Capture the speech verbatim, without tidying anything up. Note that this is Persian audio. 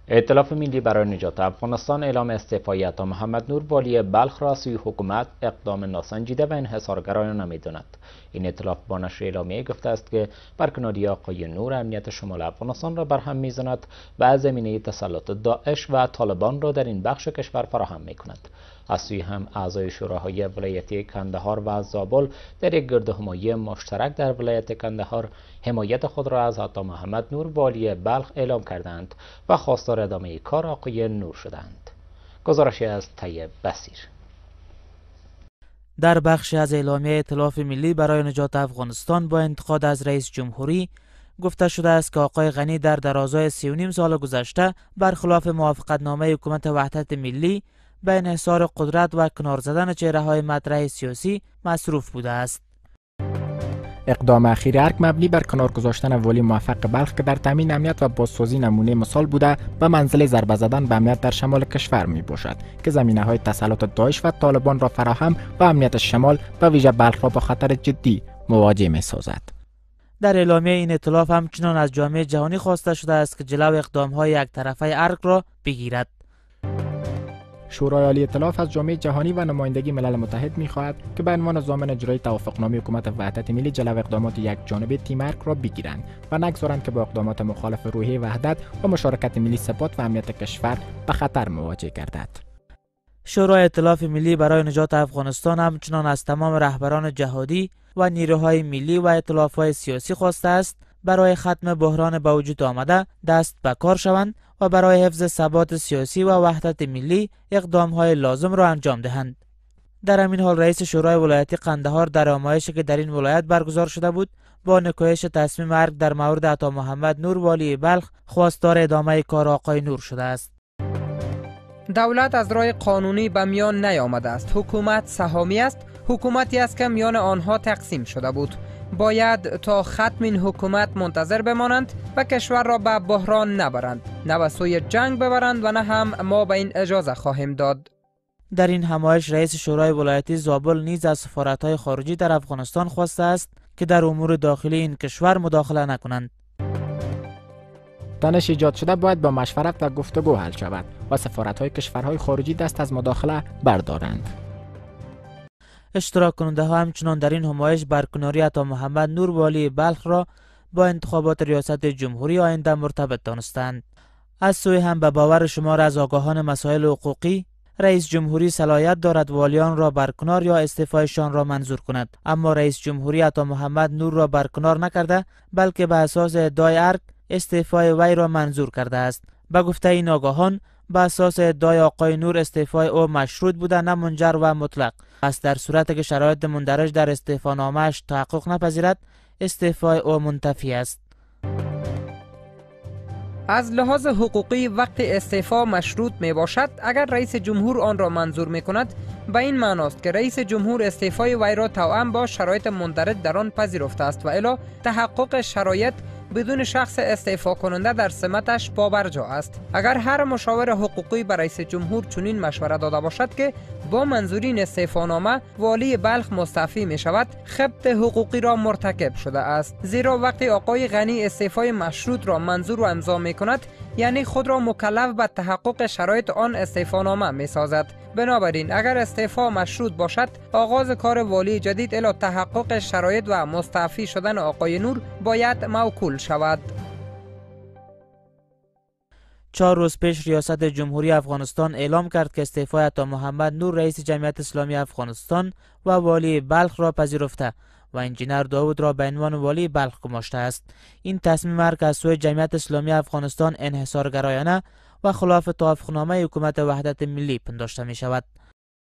ائتلاف ملی برای نجات افغانستان اعلام استعفای عطا محمد نور والی بلخ را سوی حکومت اقدام ناسنجیده و انحصارگرایانه می‌داند. این ائتلاف با نشر اعلامیه گفته است که برکناری آقای نور امنیت شمال افغانستان را برهم می‌زند و زمینه تسلط داعش و طالبان را در این بخش کشور فراهم می‌کند. از سوی هم اعضای شوراهای ولایتی کندهار و زابل در یک گردهمایی مشترک در ولایت کندهار حمایت خود را از عطا محمد نور والی بلخ اعلام کردند و خواستار ادامه کار آقای نور شدند. گزارشی از طیب بصیر. در بخشی از اعلامیه ائتلاف ملی برای نجات افغانستان با انتقاد از رئیس جمهوری گفته شده است که آقای غنی در درازای سی و نیم سال گذشته برخلاف موافقتنامه حکومت وحدت ملی به انحصار قدرت و کنار زدن چهره‌های مطرح سیاسی مصروف بوده است. اقدام اخیر ارگ مبنی بر کنار گذاشتن والی موفق بلخ که در تامین امنیت و بازسازی نمونه مثال بوده به منزل ضربه زدن به امنیت در شمال کشور می باشد که زمینه های تسلط داعش و طالبان را فراهم و امنیت شمال به ویژه بلخ را با خطر جدی مواجه می سازد. در اعلامیه این ائتلاف همچنان از جامعه جهانی خواسته شده است که جلو اقدام‌های یک طرفه ارگ را بگیرد. شورای عالی ائتلاف از جامعه جهانی و نمایندگی ملل متحد می‌خواهد که به عنوان ضامن اجرای توافقنامه حکومت وحدت ملی جلو اقدامات یک جانبه تیم ارگ را بگیرند و نگذارند که با اقدامات مخالف روحیه وحدت و مشارکت ملی ثبات و امنیت کشور به خطر مواجه گردد. شورای ائتلاف ملی برای نجات افغانستان همچنان از تمام رهبران جهادی و نیروهای ملی و ائتلاف‌های سیاسی خواسته است برای ختم بحران به وجود آمده دست به کار شوند و برای حفظ ثبات سیاسی و وحدت ملی اقدام‌های لازم را انجام دهند. در همین حال رئیس شورای ولایتی قندهار در آمایشی که در این ولایت برگزار شده بود با نکوهش تصمیم ارگ در مورد عطا محمد نور والی بلخ خواستار ادامه کار آقای نور شده است. دولت از راه قانونی به میان نیامده است. حکومت سهامی است، حکومتی است که میان آنها تقسیم شده بود. باید تا ختم این حکومت منتظر بمانند و کشور را به بحران نبرند، نه به سوی جنگ ببرند و نه هم ما به این اجازه خواهیم داد. در این همایش رئیس شورای ولایتی زابل نیز از سفارت‌های خارجی در افغانستان خواسته است که در امور داخلی این کشور مداخله نکنند. تنش ایجاد شده باید با مشورت و گفتگو حل شود و سفارت‌های کشورهای خارجی دست از مداخله بردارند. اشتراک کننده ها همچنان در این همایش برکناری عطا محمد نور والی بلخ را با انتخابات ریاست جمهوری آینده مرتبط دانستند. از سوی هم به باور شمار از آگاهان مسائل حقوقی رئیس جمهوری صلاحیت دارد والیان را برکنار یا استعفایشان را منظور کند، اما رئیس جمهوری عطا محمد نور را برکنار نکرده بلکه به اساس ادعای ارگ استعفای وی را منظور کرده است. به گفته این آگاهان به اساس ادعای آقای نور استعفای او مشروط بوده نه منجر و مطلق است. در صورتی که شرایط مندرج در استعفانامه‌اش تحقق نپذیرد استعفای او منتفی است. از لحاظ حقوقی وقتی استعفا مشروط می باشد اگر رئیس جمهور آن را منظور می کند به این معناست که رئیس جمهور استعفای وی را توأم با شرایط مندرج در آن پذیرفته است و الا تحقق شرایط بدون شخص استعفا کننده در سمتش پابرجا است. اگر هر مشاور حقوقی به رئیس جمهور چنین مشوره داده باشد که با منظوری این استعفانامه والی بلخ مستعفی می شود، خبط حقوقی را مرتکب شده است، زیرا وقتی آقای غنی استعفای مشروط را منظور و امضا می کند یعنی خود را مکلف به تحقق شرایط آن استعفانامه می سازد. بنابراین اگر استعفا مشروط باشد آغاز کار والی جدید الی تحقق شرایط و مستعفی شدن آقای نور باید موکول شود. چهار روز پیش ریاست جمهوری افغانستان اعلام کرد که استعفای عطا محمد نور رئیس جمعیت اسلامی افغانستان و والی بلخ را پذیرفته و انجینر داود را به عنوان والی بلخ گماشته است. این تصمیم ارگ از سوی جمعیت اسلامی افغانستان انحصارگرایانه و خلاف توافقنامه حکومت وحدت ملی پنداشته می شود.